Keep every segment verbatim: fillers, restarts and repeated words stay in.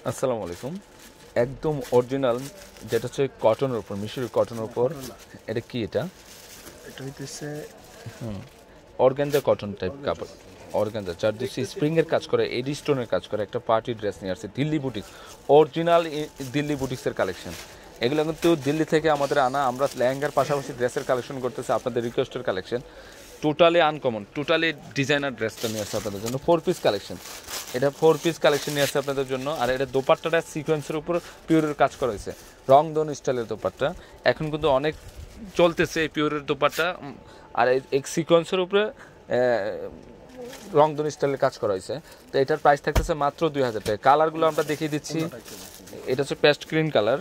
আসসালামু আলাইকুম। একদম অরিজিনাল যেটা হচ্ছে কটনের উপর, মিশরি কটনের উপর। এটা কি? এটা এটা হইতেছে হুম অর্গানজা কটন টাইপ কাপড়। অর্গানজা চার দিচ্ছি স্প্রিং এর কাজ করে, এডি স্টোনের কাজ করে। একটা পার্টি ড্রেস নিয়ে আসছে দিল্লি বুটিক্স, অরিজিনাল দিল্লি বুটিক্সের কালেকশন। এগুলো কিন্তু দিল্লি থেকে আমাদের আনা। আমরা লেহেঙ্গার পাশাপাশি ড্রেসের কালেকশন করতেছি, আপনাদের রিকোয়েস্টের collection. Totally uncommon, totally designer ড্রেসটা নিয়ে আসছে আপনাদের জন্য। ফোর পিস কালেকশন, এটা ফোর পিস কালেকশন নিয়ে আসছে আপনাদের জন্য। আর এটা দোপাট্টাটা সিকোয়েন্সের উপর পিওরের কাজ করা হয়েছে, রং দোন স্টাইলের দোপাট্টা। এখন কিন্তু অনেক চলতেছে এই পিওরের দোপাট্টা। আর এই সিকোয়েন্সের উপরে রংধনু স্টাইলের কাজ করা হয়েছে। তো এটার প্রাইস থাকতেছে মাত্র দুই হাজার টাকা। কালারগুলো আমরা দেখিয়ে দিচ্ছি। এটা হচ্ছে পেস্ট গ্রিন কালার,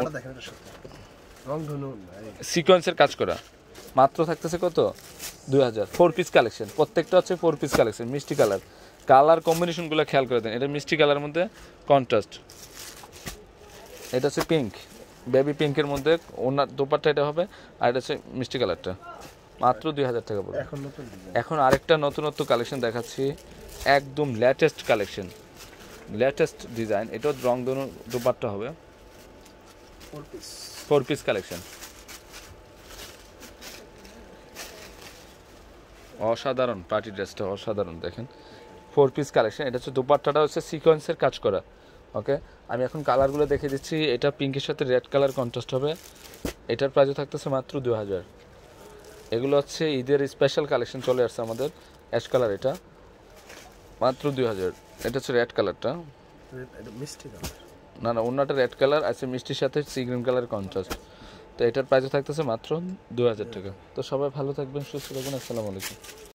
সিকোয়েন্সের কাজ করা। মাত্র থাকতেছে কত? দুই হাজার। ফোর পিস কালেকশন, প্রত্যেকটা হচ্ছে ফোর পিস কালেকশন। মিষ্টি কালার, কালার কম্বিনেশনগুলো খেয়াল করে দেন। এটা মিষ্টি কালারের মধ্যে কন্ট্রাস্ট। এটা হচ্ছে পিঙ্ক, বেবি পিঙ্কের মধ্যে ওনার দোপাট্টা এটা হবে। আর এটা হচ্ছে মিষ্টি কালারটা। মাত্র দুই হাজার টাকা পড়বে। এখন আরেকটা নতুনত্ব কালেকশন দেখাচ্ছি, একদম লেটেস্ট কালেকশন, লেটেস্ট ডিজাইন। এটাও রং দোনো দোপাট্টা হবে। ফোর পিস কালেকশন, অসাধারণ পার্টি ড্রেসটা, অসাধারণ। দেখেন ফোর পিস কালেকশন। এটা হচ্ছে দোপাট্টাটা হচ্ছে সিকোয়েন্সের কাজ করা। ওকে, আমি এখন কালারগুলো দেখে দিচ্ছি। এটা পিঙ্কের সাথে রেড কালার কন্ট্রাস্ট হবে। এটার প্রাইসও থাকতেছে মাত্র দুই হাজার। এগুলো হচ্ছে ঈদের স্পেশাল কালেকশন চলে আসছে আমাদের। অ্যাশ কালার, এটা মাত্র দুই হাজার। এটা হচ্ছে রেড কালারটা, মিষ্টি কালার না না অন্যটা রেড কালার আছে মিষ্টির সাথে সি গ্রিন কালার কন্ট্রাস্ট। তো এটার প্রাইসও থাকতেছে মাত্র দুই হাজার টাকা। তো সবাই ভালো থাকবেন, সুস্থ থাকবেন। আসসালামু আলাইকুম।